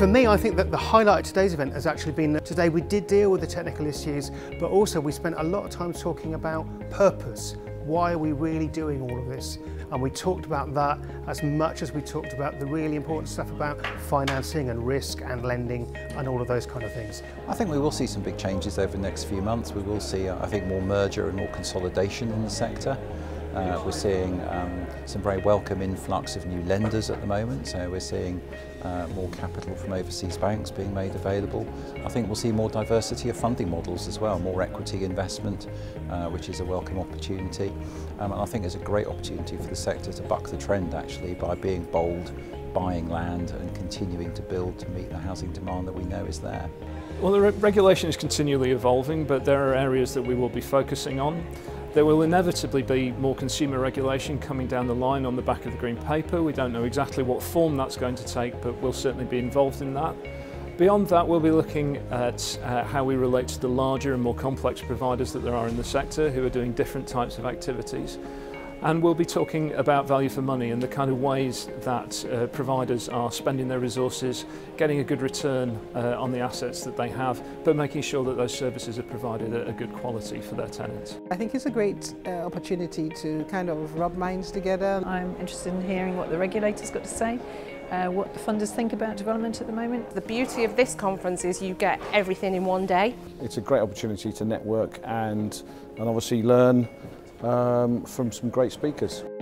For me, I think that the highlight of today's event has actually been that today we did deal with the technical issues, but also we spent a lot of time talking about purpose. Why are we really doing all of this? And we talked about that as much as we talked about the really important stuff about financing and risk and lending and all of those kind of things. I think we will see some big changes over the next few months. We will see, I think, more merger and more consolidation in the sector. We're seeing some very welcome influx of new lenders at the moment, so we're seeing more capital from overseas banks being made available. I think we'll see more diversity of funding models as well, more equity investment, which is a welcome opportunity. And I think there's a great opportunity for the sector to buck the trend actually by being bold, buying land and continuing to build to meet the housing demand that we know is there. Well, the regulation is continually evolving, but there are areas that we will be focusing on. There will inevitably be more consumer regulation coming down the line on the back of the Green Paper. We don't know exactly what form that's going to take, but we'll certainly be involved in that. Beyond that, we'll be looking at how we relate to the larger and more complex providers that there are in the sector who are doing different types of activities. And we'll be talking about value for money and the kind of ways that providers are spending their resources, getting a good return on the assets that they have, but making sure that those services are provided at a good quality for their tenants. I think it's a great opportunity to kind of rub minds together. I'm interested in hearing what the regulator's got to say, what the funders think about development at the moment. The beauty of this conference is you get everything in one day. It's a great opportunity to network and obviously learn from some great speakers.